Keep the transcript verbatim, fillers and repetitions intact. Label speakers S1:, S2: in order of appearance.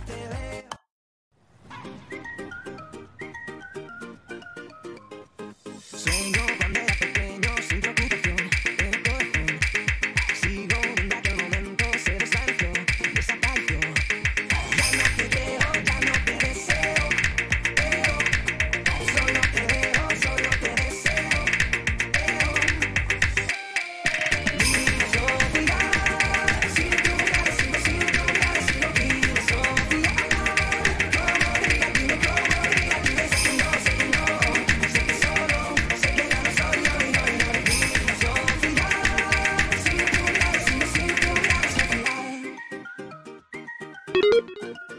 S1: Sueño cuando era pequeño sin preocupación, pero el corazón sigo donde aquel momento se desvaneció, desapareció. Ya no te veo, ya no te deseo, pero solo te veo, solo te deseo, pero filosofía, sin tu mirada, sigo, sin tu mirada, sigo filosofía. Como diga, dime cómo diga, dime sé que no, sé que no, sé que solo, sé que ya no soy yo y no, y no eres filosofía. Sin tu mirada, sigo, sin tu mirada, Sofía.